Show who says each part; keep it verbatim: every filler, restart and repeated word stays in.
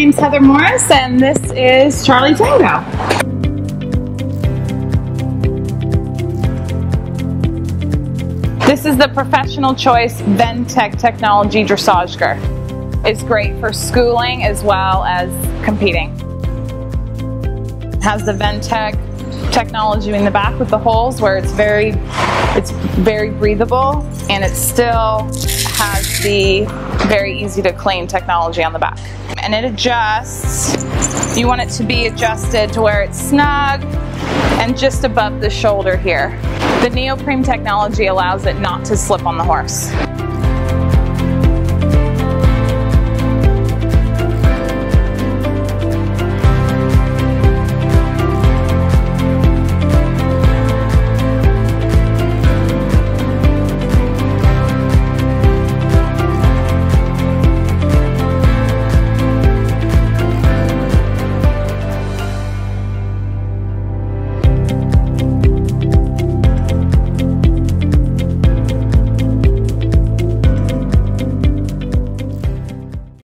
Speaker 1: name's Heather Morris, and this is Charlie Tango. This is the Professional Choice VenTECH Technology Dressage Girth. It's great for schooling as well as competing. It has the VenTECH technology in the back with the holes where it's very, it's very breathable, and it still has the very easy to clean technology on the back. And it adjusts. You want it to be adjusted to where it's snug and just above the shoulder here. The neoprene technology allows it not to slip on the horse.